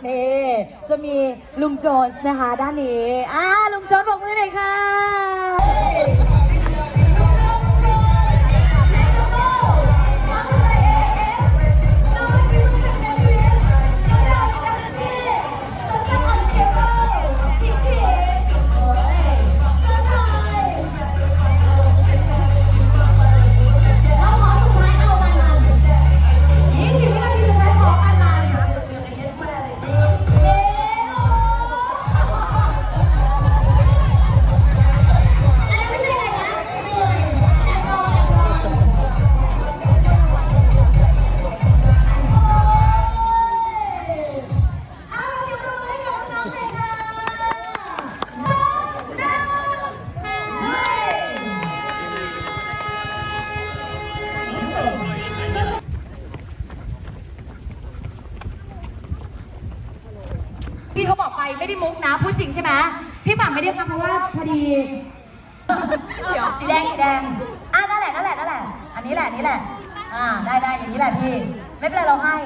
นี่จะมีลุงโจนส์นะคะด้านนี้ลุงโจนส์บอกมือหน่อยค่ะพี่เขาบอกไปไม่ได้มุกนะพูดจริงใช่ไหมพี่หม่ำไม่ได้ทำเพราะว่าพอดีเดี๋ยวสีแดงนั่นแหละอันนี้แหละได้อย่างนี้แหละพี่ไม่เป็นไรเราให้